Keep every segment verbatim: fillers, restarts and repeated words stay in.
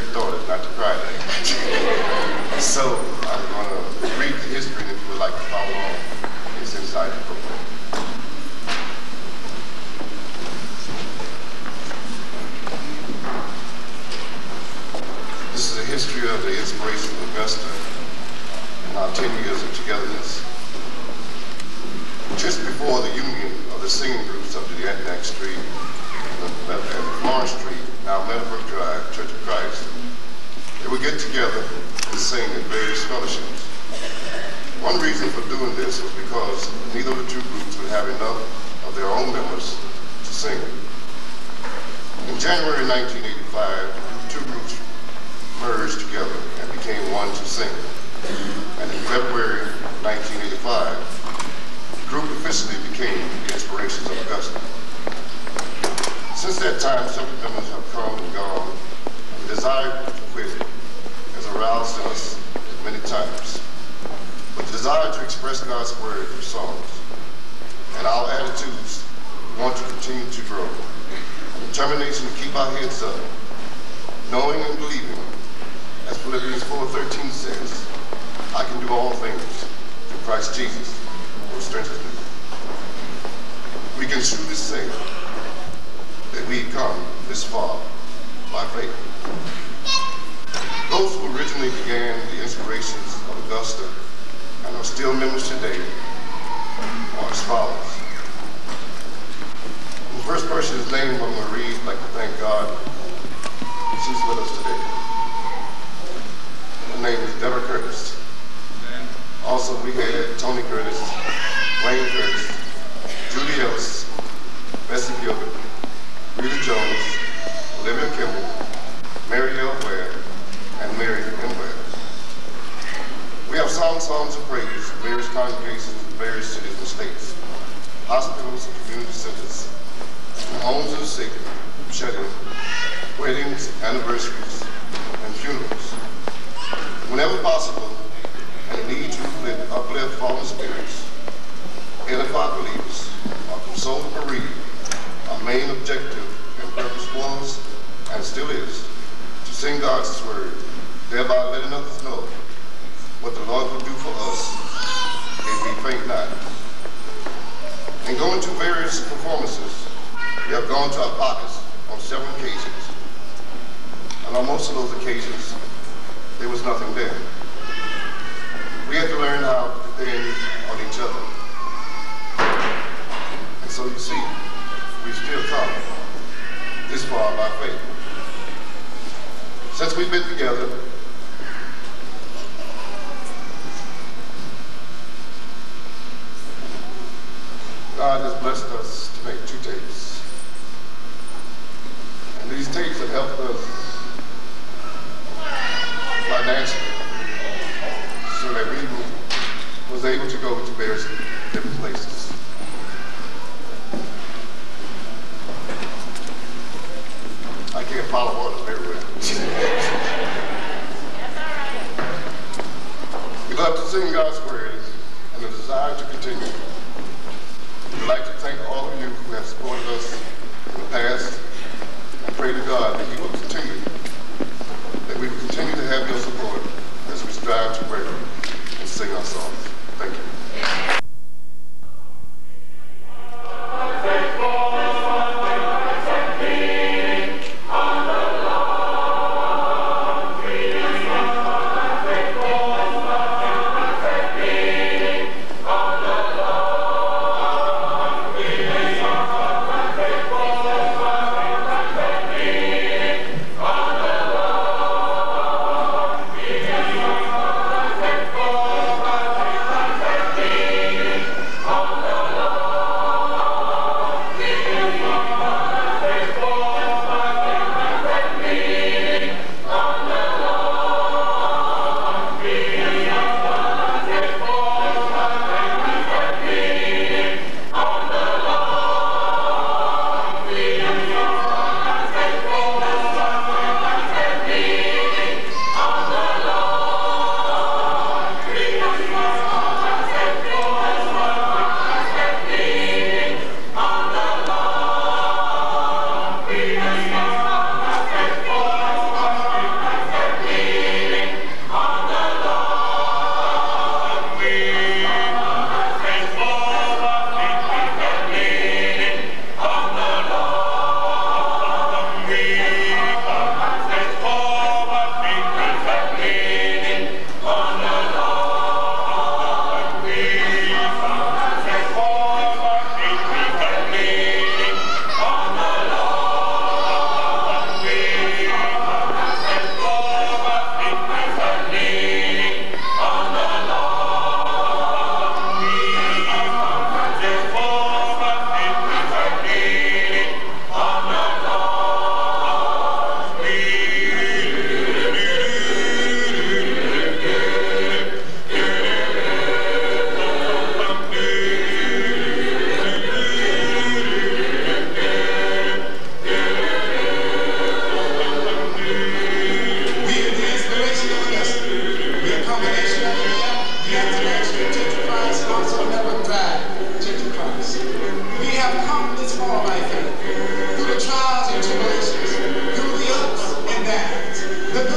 pick daughters, not to cry at. So I'm going to read the history, and if you would like to follow along, it's inside the book. This is a history of the inspiration of Augusta and our ten years of togetherness. Just before the union of the singing groups up to the Antioch Street and Florence Street, now Meadowbrook Drive, Church of Christ, they would get together and sing in various fellowships. One reason for doing this was because neither of the two groups would have enough of their own members to sing. In January nineteen eighty-five, two groups merged together and became one to sing. And in February nineteen eighty-five, the group officially became the Inspirations of Augusta. Since that time, several members have come and gone, and the desire to quit has aroused in us many times. But the desire to express God's word through songs and our attitudes, we want to continue to grow. And determination to keep our heads up, knowing and believing, as Philippians four thirteen says, I can do all things through Christ Jesus, who strengthens me. We can truly say that we've come this far by faith. Those who originally began the Inspirations of Augusta and are still members today are as follows. The first person's name I'm going to read, I'd like to thank God. She's with us today. Her name is Deborah Curtis. Also, we had Tony Curtis, Wayne Curtis, Judy Ellis, Bessie Gilbert, Rita Jones, Olivia Kimball, Mary L. Ware, and Mary M. Ware. We have sung songs of praise in various congregations in various cities and states, hospitals and community centers, and homes of the sick, shut-in, weddings, anniversaries, and funerals. Whenever possible, and a need to uplift, uplift fallen spirits, edify believers, or console the bereaved, our main objective and purpose was, and still is, to sing God's word, thereby letting others know what the Lord will do for us if we faint not. In going to various performances, we have gone to our pockets on several occasions, and on most of those occasions, there was nothing there. We had to learn how to depend on each other. And so you see, we've still come this far by faith. Since we've been together, God has blessed us to make two tapes. And these tapes have helped us financially so that we was able to go to various different places. I can't follow orders very well. We love to sing God's word and a desire to continue. We'd like to thank all of you who have supported us in the past and pray to God that He will continue, that we will continue to have your support as we strive to work and sing our songs. Thank you. Thank you.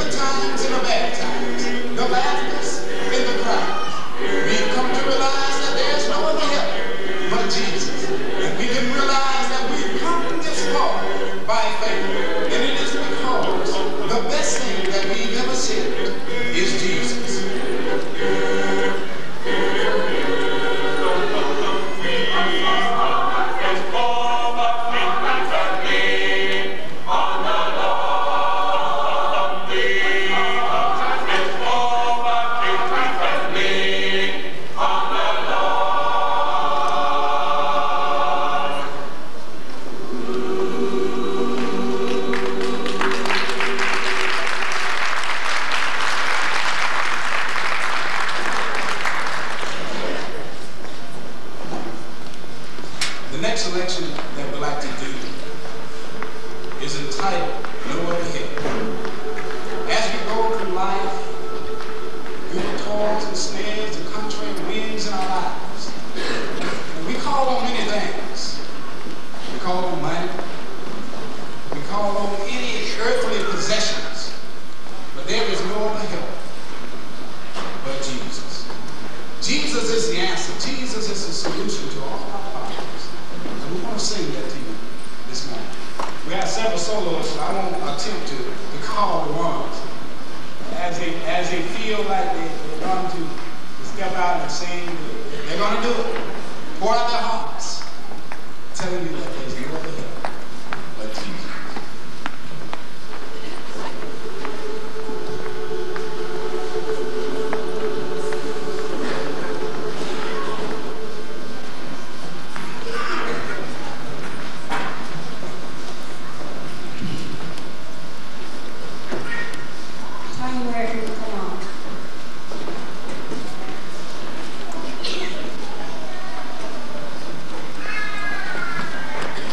good times and the bad times, the laughters and the cries. We've come to realize that there's no other help but Jesus. And we can realize that we've come this far by faith. And it is because the best thing that we've ever seen is Jesus. Selection that we'd like to do is entitled No Other Help. As we go through life, through the toils and snares, the contrary winds in our lives, and we call on many things. We call on money. We call on any earthly possessions. But there is no other help but Jesus. Jesus is the answer. Jesus is the solution to all our problems. We want to sing that to you this morning. We have several solos, so I won't attempt to, to call the ones. As they, as they feel like they, they're going to, to step out and sing, they're going to do it. Pour out their hearts, telling you that there's no other help but Jesus. Thank you.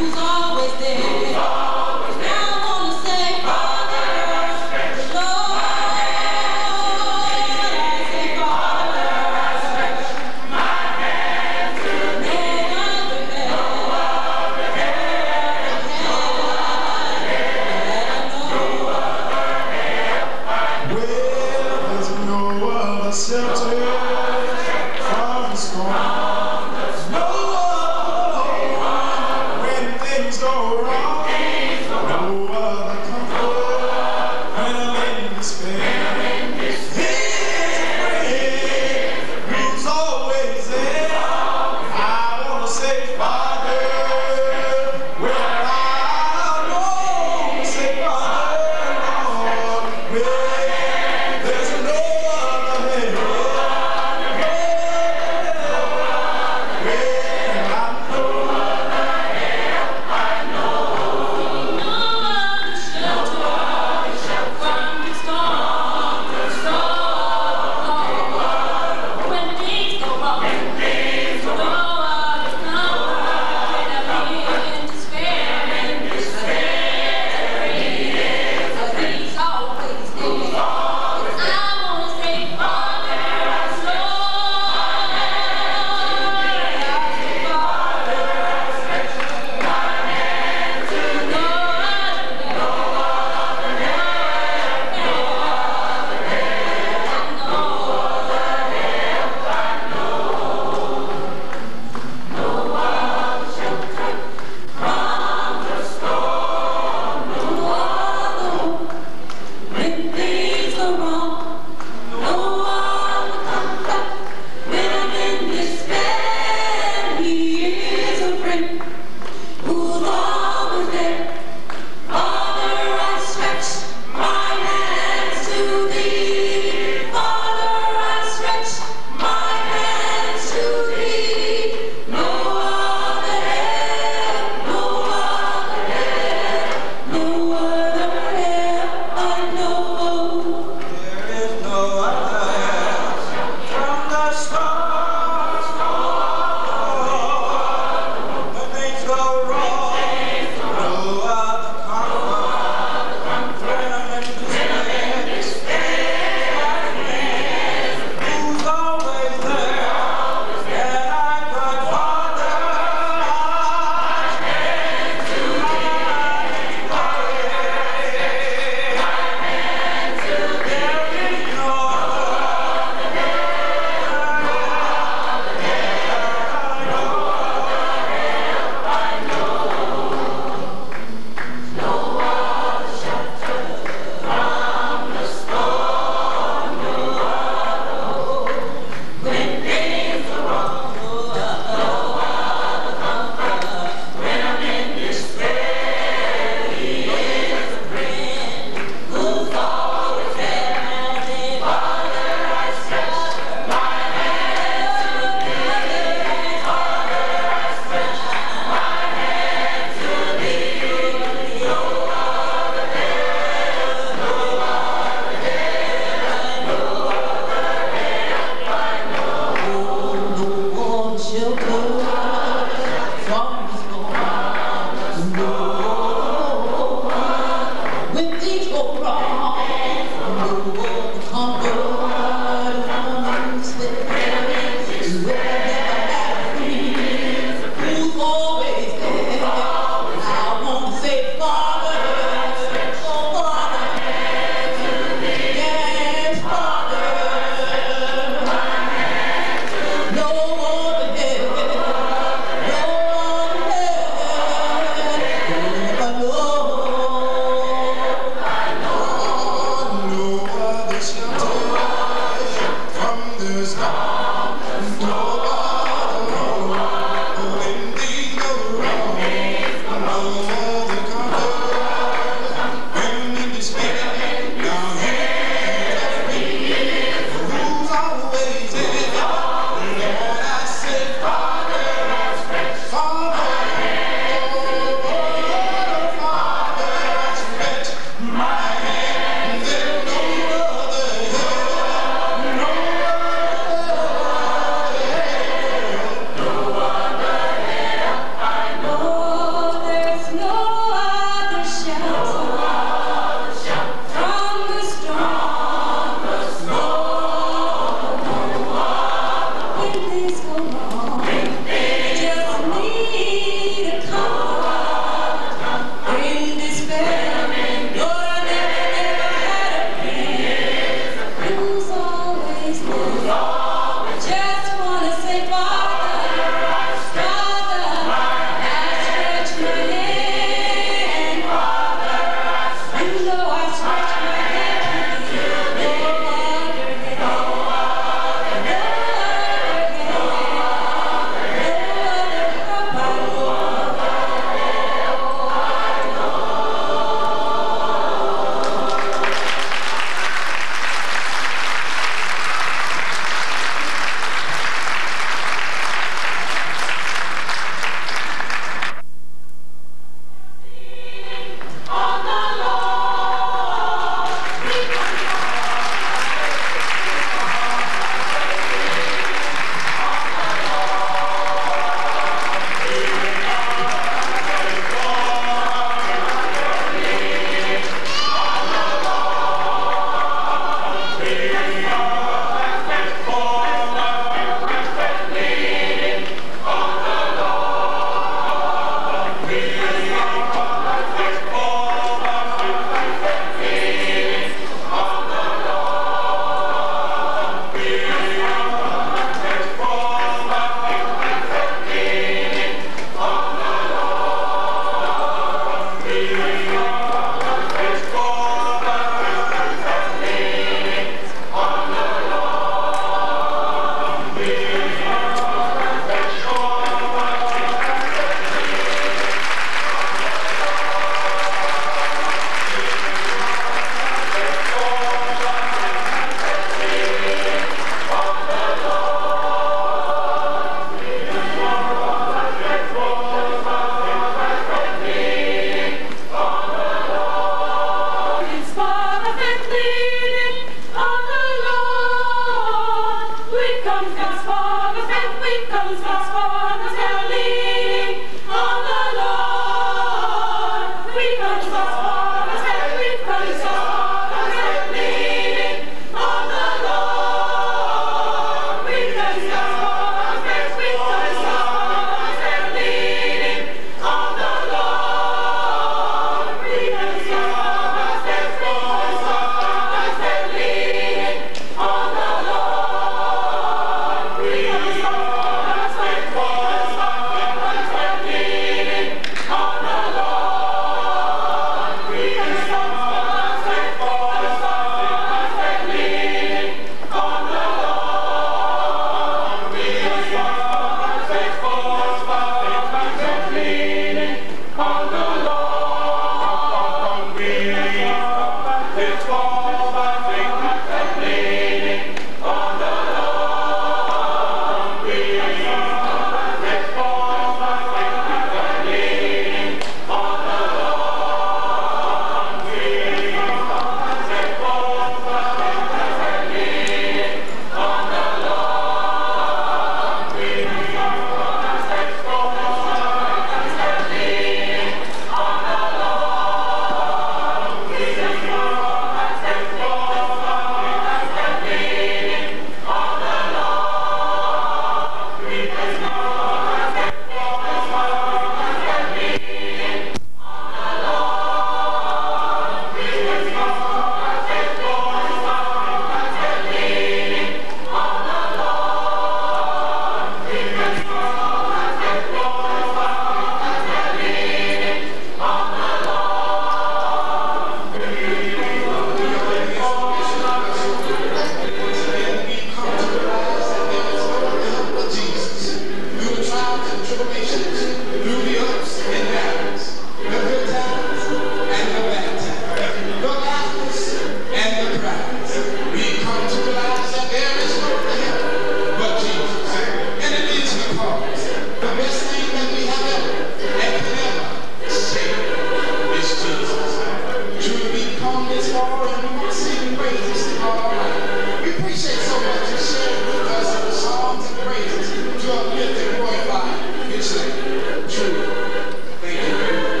this far and we want to sing praises to God. We appreciate so much you sharing with us in the songs and praises to uplift and glorify His name. Truly. Thank you very much.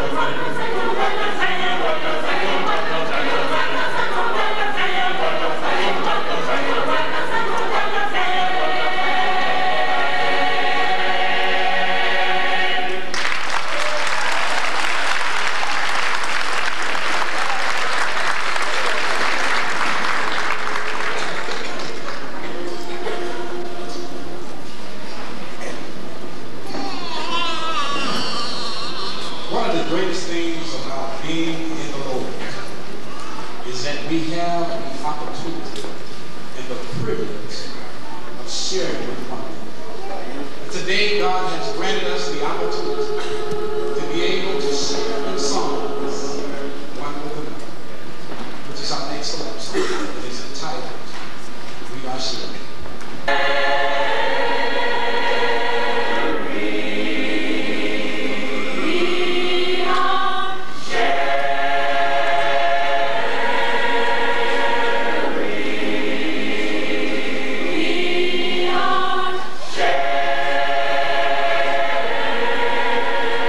One of the greatest things about being in the Lord is that we have the opportunity and the privilege of sharing with one another. Today, God has granted us the opportunity to be able to share in songs one with another, which is our next song. It is entitled, We Are Sharing. We are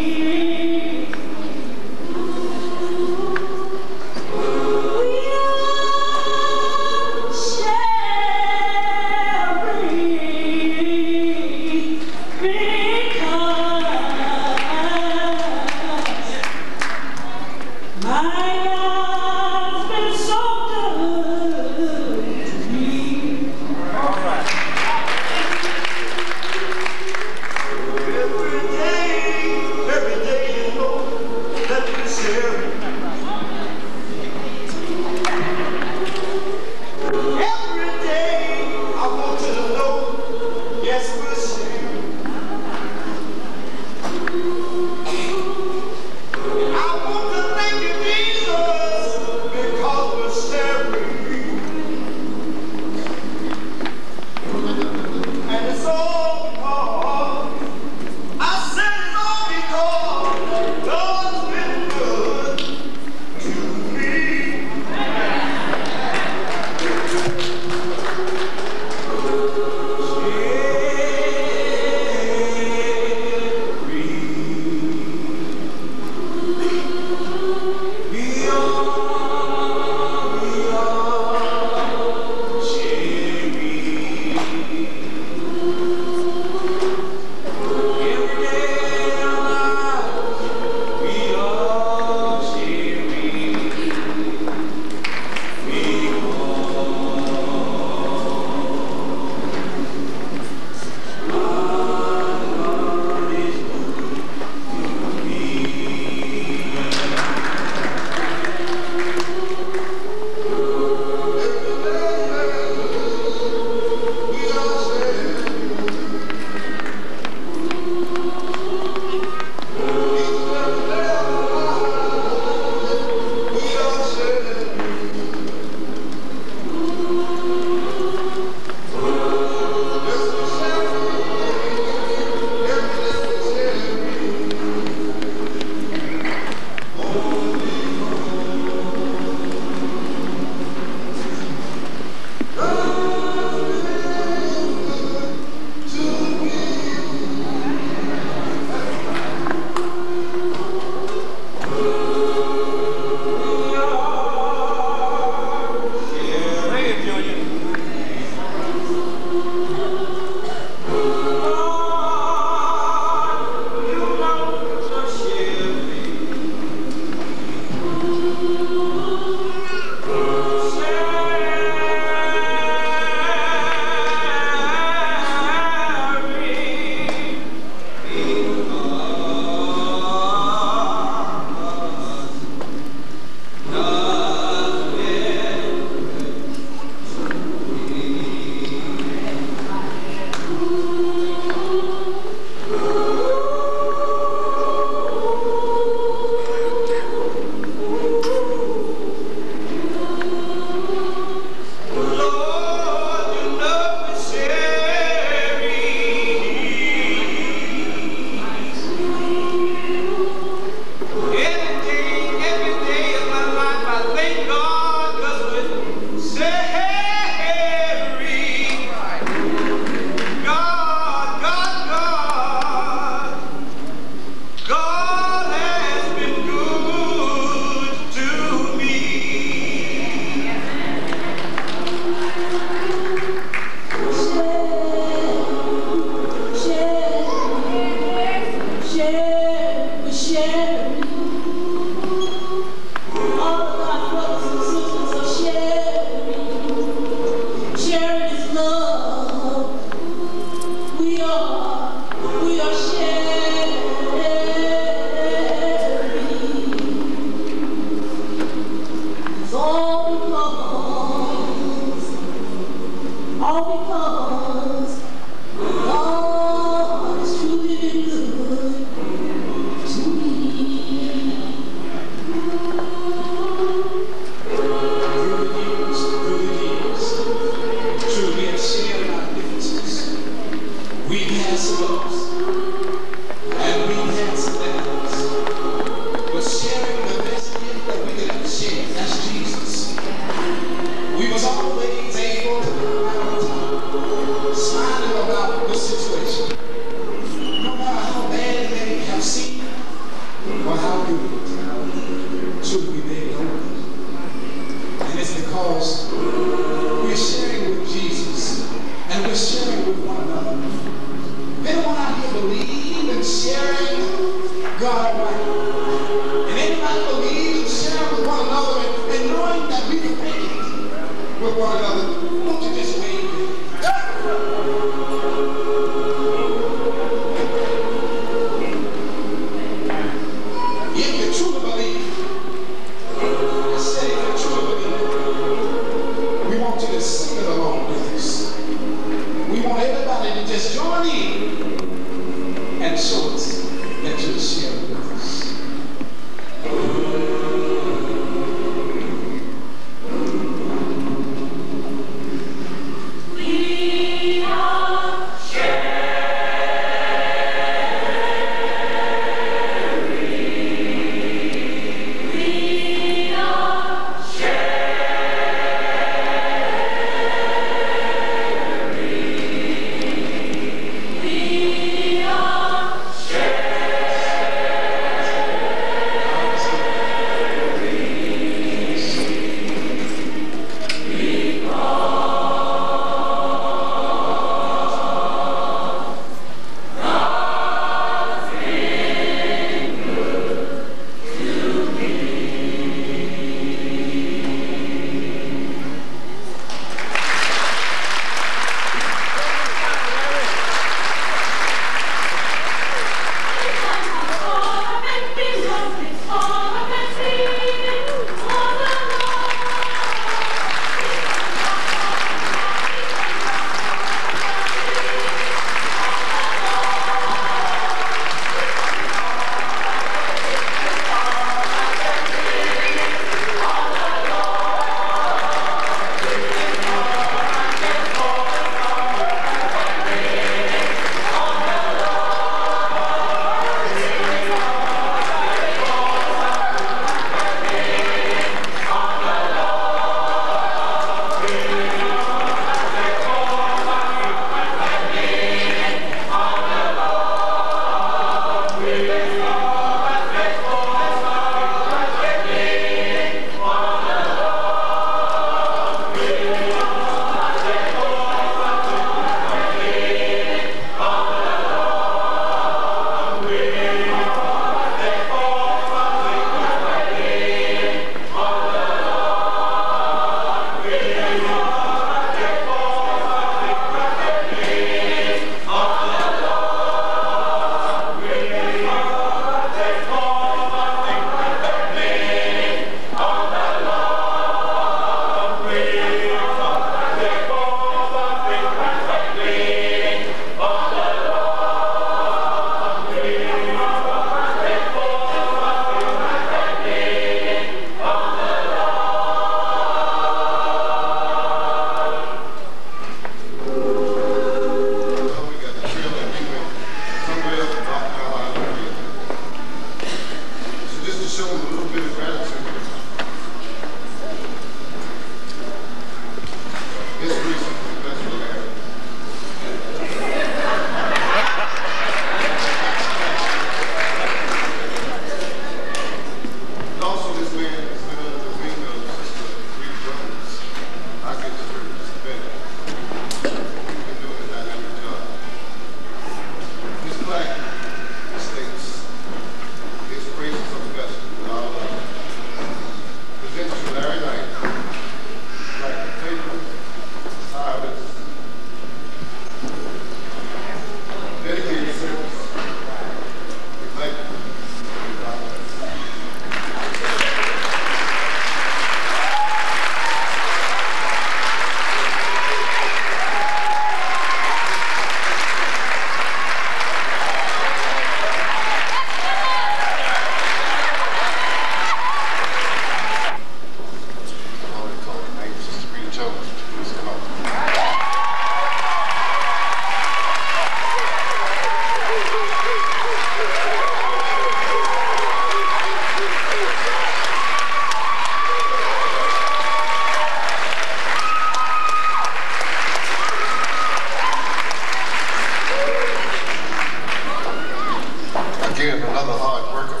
worker.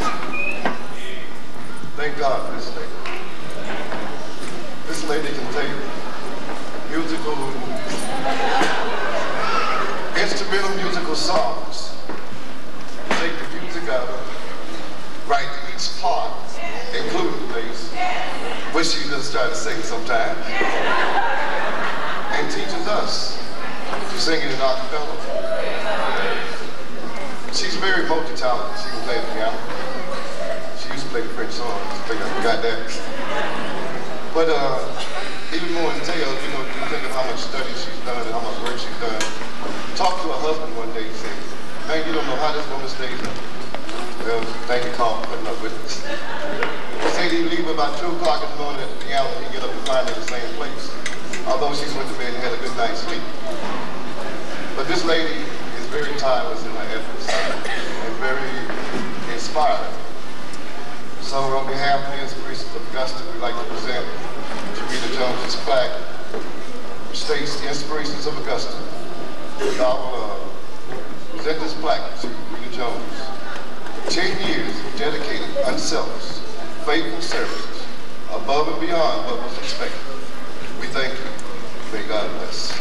Thank God for this lady. This lady can take musical, instrumental musical songs, take the music out of it, write each part, including the bass, which she just tries to sing sometimes, and teaches us to sing it in acapella. She's very multi-talented. She can play the piano. She used to play the French songs. I think I forgot that. But uh, even more entailed, you know, you think of how much study she's done and how much work she's done. Talked to her husband one day. He said, "Man, you don't know how this woman stays up." Well, thank you, Carl, for putting up with us. He said he'd leave about two o'clock in the morning at the piano and he'd get up and find her in the same place. Although she's went to bed and had a good night's sleep. But this lady is very tireless in her efforts and very inspiring. So on behalf of the Inspirations of Augusta, we'd like to present Rita Jones' plaque, which states the Inspirations of Augusta. I will uh, present this plaque to Rita Jones. Ten years of dedicated, unselfish, faithful services, above and beyond what was expected. We thank you. May God bless.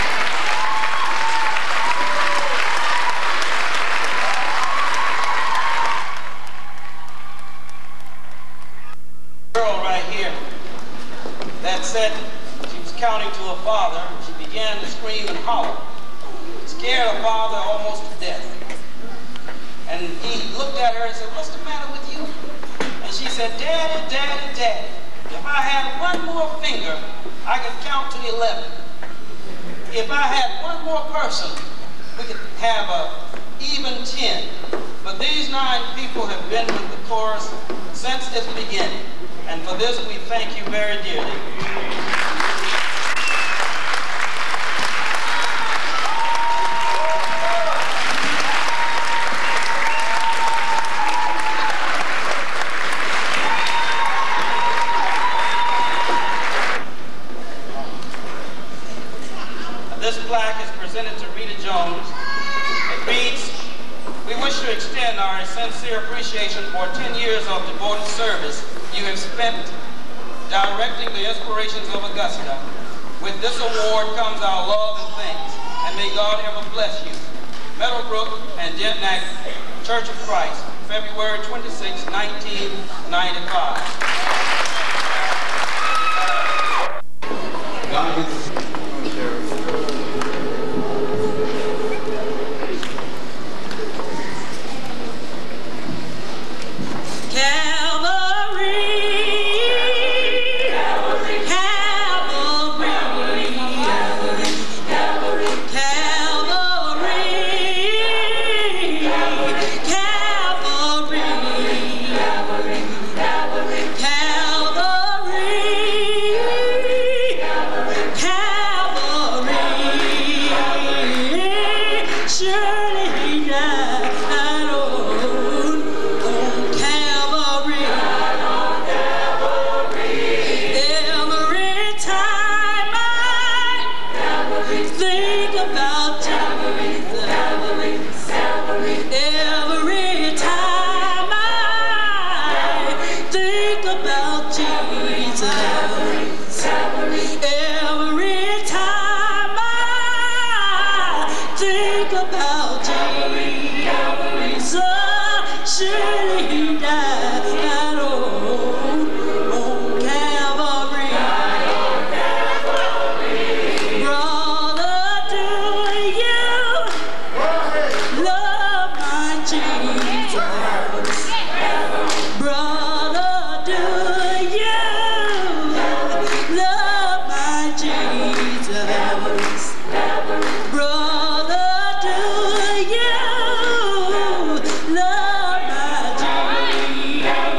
Girl right here that said she was counting to her father. She began to scream and holler, scared her father almost to death. And he looked at her and said, "What's the matter with you?" And she said, "Daddy, Daddy, Daddy, if I had one more finger, I could count to eleven. If I had one more person, we could have a even ten. But these nine people have been with the chorus since its beginning. And for this, we thank you very dearly." This plaque is presented to Rita Jones. It reads, "We wish to extend our sincere appreciation for ten years of devoted service you have spent directing the Inspirations of Augusta. With this award comes our love and thanks, and may God ever bless you. Meadowbrook and Dentnack Church of Christ, February twenty-sixth, nineteen ninety-five. Yeah.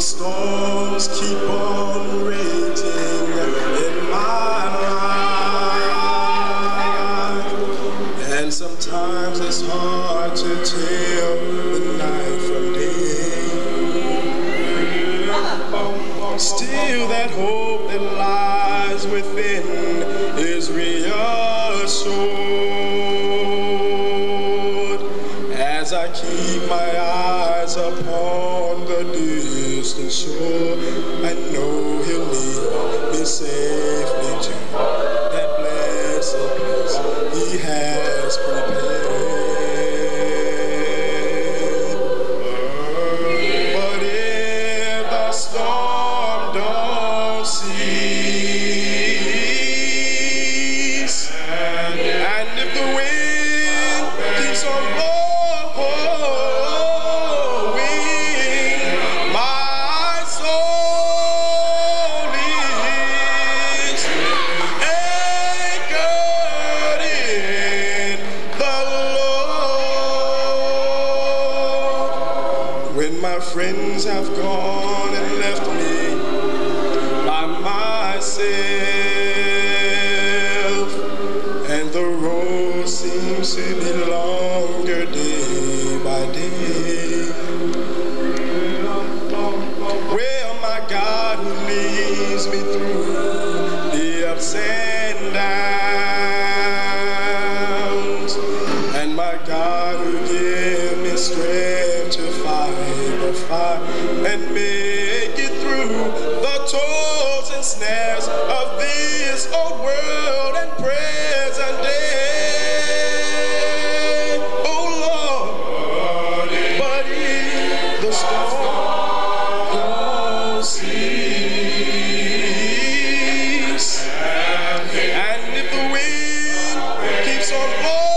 storms keep on raging in my life, and sometimes it's hard to tell the night from day. Still, that hope that lies within is reassured as I keep my eyes upon the distant shore. I know He'll lead me safely to that blessed place He has prepared. But if the storm don't cease, and if the wind keeps on blowing, my soul is anchored in the Lord. When my friends have gone and left me by myself, and the road seems to be longer day by day, well, my God who leads me through the ups and downs, and my God who gives me strength to fight the fight and make it through the toils and snares of this old world and present day. Oh Lord, but if the storm don't cease, and if the wind keeps on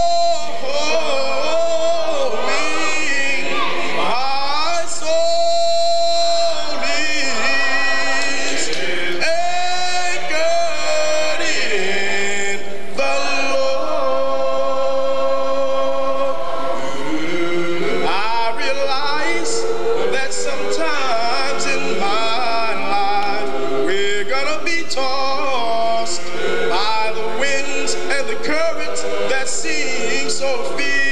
blowing, my soul is anchored in the Lord. I realize that sometimes in my life we're gonna be tossed by the winds and the currents that seem so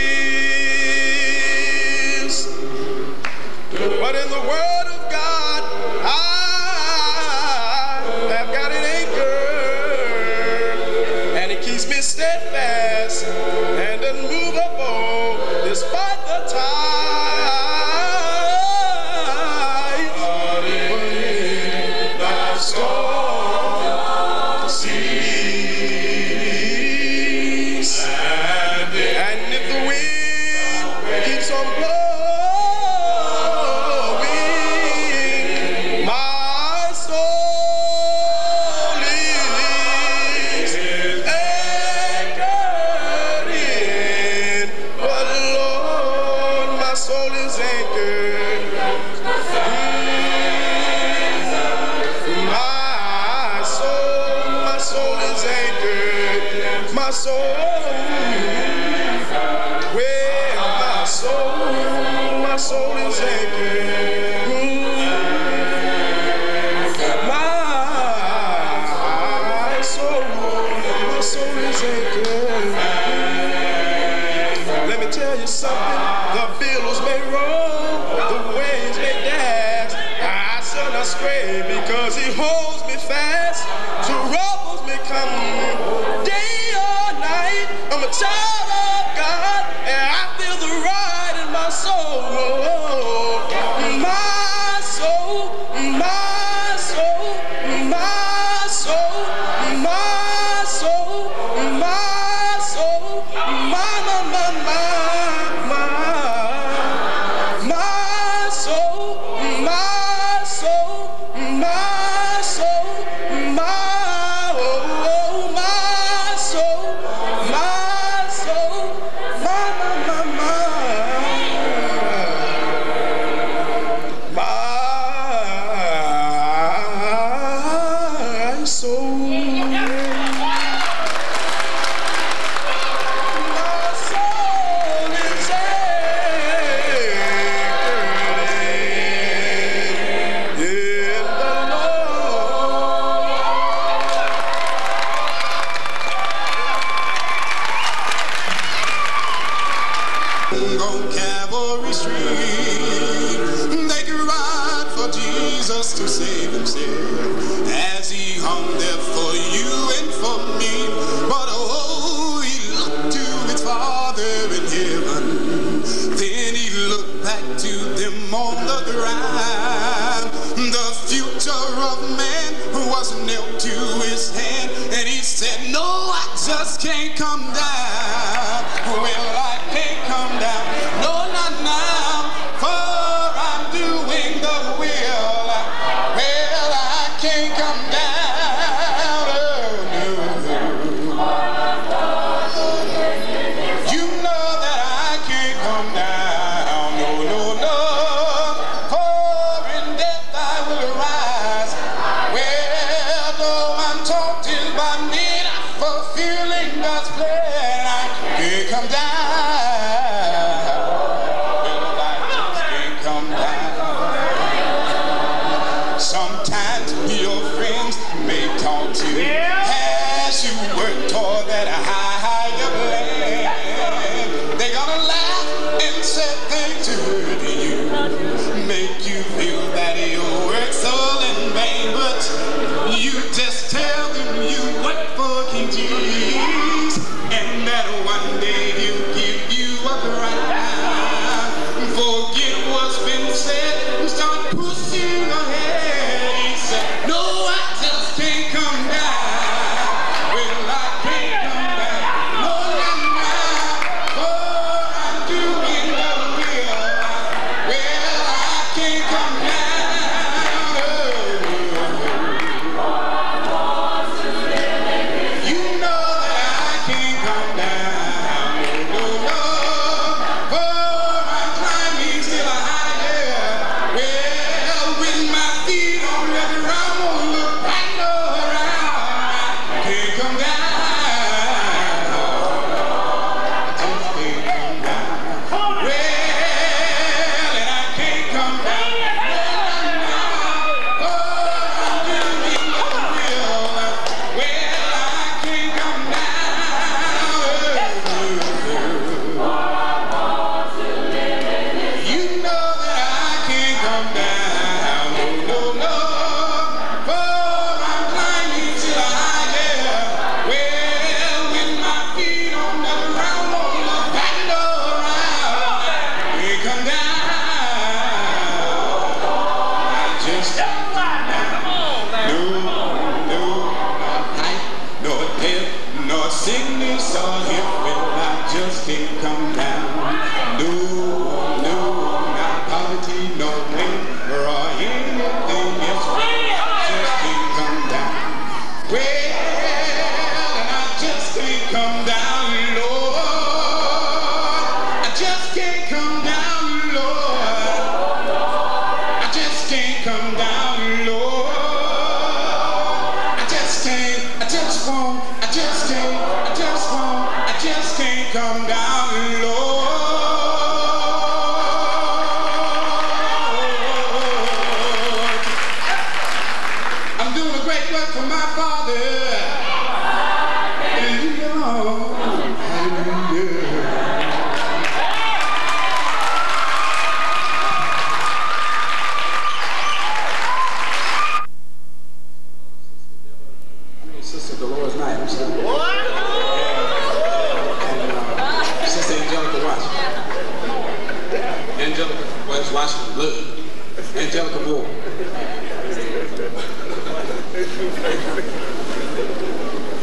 fierce. But in the Word of God, I have got an anchor, and it keeps me steadfast and unmovable despite the tide. But the storm cease, and if the wind keeps on blowing, my soul is anchored in the Lord. My soul is anchored. My soul, my soul is anchored. My soul, well, my soul, my soul is anchored. My soul, my soul is anchored. Let me tell you something. The billows may roll, the waves may dash, I shall not stray because He holds me fast. Troubles may come day or night, I'm a child of God, and I feel the ride in my soul. My soul, my soul, my soul, my soul, my soul, my, my, my, my, my, my soul, my soul, my soul. to save himself as he hung there for you and for me. But oh, he looked to his Father in heaven, then he looked back to them on the ground. The future of man was nailed to his hand, and he said, no, I just can't come down. Well, I can't come down, no, not now, for I'm doing the will. Well, I can't come down, oh, no. You know that I can't come down, no, no, no, for in death I will rise. Well, though I'm taunted by men for fulfilling God's plan, I can't come down. Well, I just can't come down. Sometimes your friends may taunt you as you work toward that higher plan. They're gonna laugh and say things to hurt you, make you feel that your work's all in vain, but you just tell them you work for King Jesus, and that one day he'll give you a crown. Forget what's been said and start pushing ahead. He said, no, I just can't come down. Well, I can't come down, no, not now, for I'm doing the will. Well, I can't come down, oh. You know that I can't come down, no, no, for I'm climbing still higher. Well, with my feet on the ground, won't look back no around. I can't come down, I just can't come down. Well, and I can't come down, no, no, for I'm doing the will. Well, I can't come down. You know that I can't come down, no, no, no, for I'm climbing still higher. Well, with my feet on the ground, won't look back no around. I can't come down, I just can't come down. No, no, not height, nor death, nor sickness or hip. Well, I just can't come down. No, no, not poverty, no pain, or anything else. I just can't come down. Well, and I just can't come down, Lord. I just can't come down, Lord. I just can't come down, Lord. I just can't, I just won't, I just can't, I just won't, I just can't come down, Lord. I'm doing a great work for my Father. Hallelujah, hallelujah. Sister Dolores Knight, I'm sorry. And uh, Sister Angelica Washington. Angelica was Washington Blood. Angelica Moore.